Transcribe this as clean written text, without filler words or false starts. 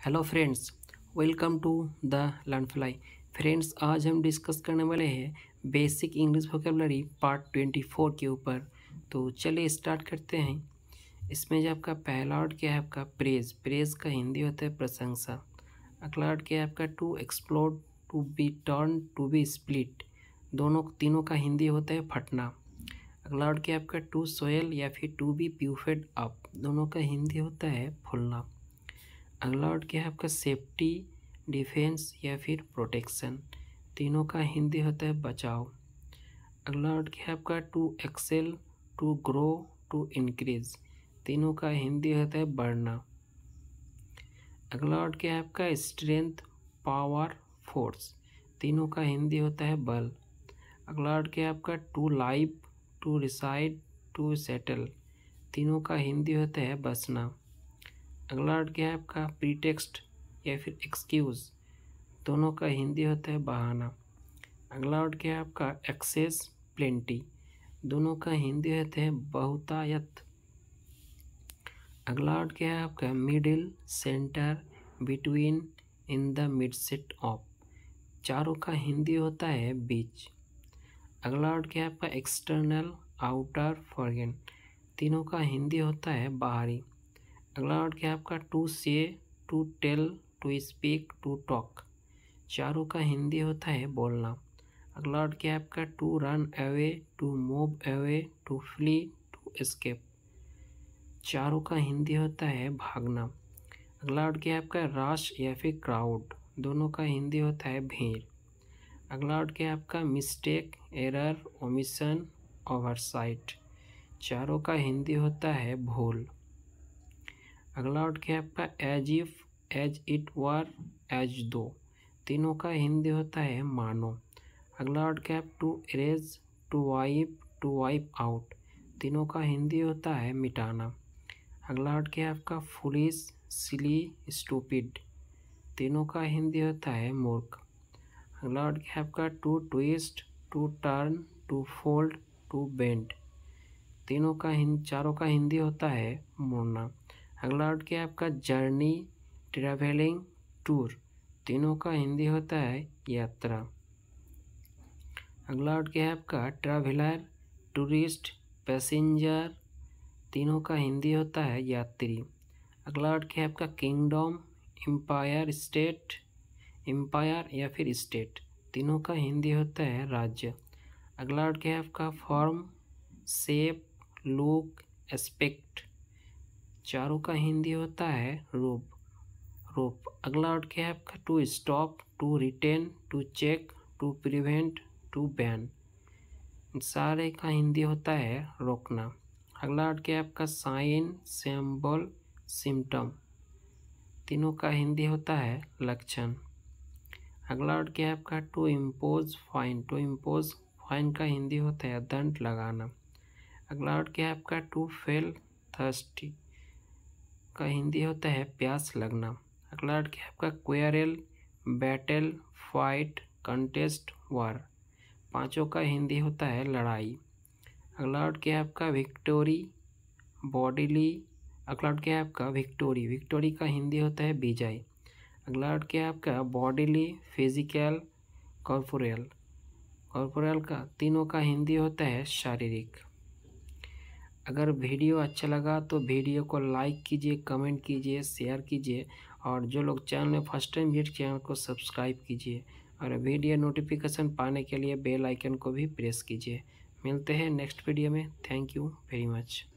Hello friends, welcome to the learn fly. Friends, आज हम discuss करने वाले हैं बेसिक इंग्लिश वोकेबलरी पार्ट 24 के ऊपर। तो चलिए स्टार्ट करते हैं। इसमें जो आपका पहला वर्ड क्या है आपका प्रेज। प्रेज का हिंदी होता है प्रशंसा। अगला वर्ड क्या है आपका to explode, to be turn, to be split. तीनों का हिंदी होता है फटना। अगला वर्ड क्या है आपका टू सोयल या फिर टू बी प्यूफेड अप। दोनों का हिंदी होता है फूलना। अगला वर्ड क्या है आपका सेफ्टी, डिफेंस या फिर प्रोटेक्शन। तीनों का हिंदी होता है बचाव। अगला वर्ड क्या है आपका to excel, to grow, to increase. तीनों का हिंदी होता है बढ़ना। अगला वर्ड क्या है आपका स्ट्रेंथ, पावर, फोर्स। तीनों का हिंदी होता है बल। अगला वर्ड क्या है आपका to live, to reside, to settle. तीनों का हिंदी होता है बसना। अगला वर्ड क्या है आपका प्रीटेक्स्ट या फिर एक्सक्यूज़। दोनों का हिंदी होता है बहाना। अगला वर्ड क्या है आपका एक्सेस, प्लेंटी। दोनों का हिंदी होता है बहुतायत। अगला वर्ड क्या है आपका middle, centre, between, in the midst of. चारों का हिंदी होता है बीच। अगला वर्ड क्या है आपका एक्सटर्नल, आउटर, फॉरेन। तीनों का हिंदी होता है बाहरी। अगला वर्ड क्या है आपका to say, to tell, to speak, to talk. चारों का हिंदी होता है बोलना। अगला वर्ड क्या है आपका to run away, to move away, to flee, to escape. चारों का हिंदी होता है भागना। अगला वर्ड क्या है आपका रश या फिर क्राउड। दोनों का हिंदी होता है भीड़। अगला वर्ड क्या है आपका मिस्टेक, एरर, ओमिशन, ओवरसाइट। चारों का हिंदी होता है भूल। अगला वर्ड क्या है आपका as if, as it were, as though. तीनों का हिंदी होता है मानो। अगला वर्ड क्या है to erase, to wipe out. तीनों का हिंदी होता है मिटाना। अगला वर्ड क्या है आपका फुलिश, सिली, स्टूपिड। तीनों का हिंदी होता है मूर्ख। अगला वर्ड क्या है आपका to twist, to turn, to fold, to bend. चारों का हिंदी होता है मोड़ना। अगला वर्ड क्या है आपका जर्नी, ट्रैवलिंग, टूर। तीनों का हिंदी होता है यात्रा। अगला वर्ड क्या है आपका ट्रैवलर, टूरिस्ट, पैसेंजर। तीनों का हिंदी होता है यात्री। अगला वर्ड क्या है आपका किंगडम, एम्पायर, स्टेट, एम्पायर या फिर स्टेट। तीनों का हिंदी होता है राज्य। अगला वर्ड क्या है आपका फॉर्म, शेप, लुक, एस्पेक्ट। चारों का हिंदी होता है रूप। अगला वर्ड क्या है आपका to stop, to retain, to check, to prevent, to ban. सारे का हिंदी होता है रोकना। अगला वर्ड क्या है आपका साइन, सिंबल, सिम्टम। तीनों का हिंदी होता है लक्षण। अगला वर्ड क्या है आपका to impose fine. To impose fine का हिंदी होता है दंड लगाना। अगला वर्ड क्या है आपका टू फेल थर्स्टी का हिंदी होता है प्यास लगना। अगला वर्ड क्या है आपका quarrel, battle, fight, contest, war. पांचों का हिंदी होता है लड़ाई। अगला वर्ड क्या है आपका विक्टोरी, बॉडीली। अगला वर्ड क्या है आपका विक्टोरी। विक्टोरी का हिंदी होता है विजय। अगला वर्ड क्या है आपका बॉडीली, फिजिकल, कॉर्पोरेल। कॉर्पोरेल का तीनों का हिंदी होता है शारीरिक। अगर वीडियो अच्छा लगा तो वीडियो को लाइक कीजिए, कमेंट कीजिए, शेयर कीजिए और जो लोग चैनल में फर्स्ट टाइम विजिट चैनल को सब्सक्राइब कीजिए और वीडियो नोटिफिकेशन पाने के लिए बेल आइकन को भी प्रेस कीजिए। मिलते हैं नेक्स्ट वीडियो में। Thank you very much.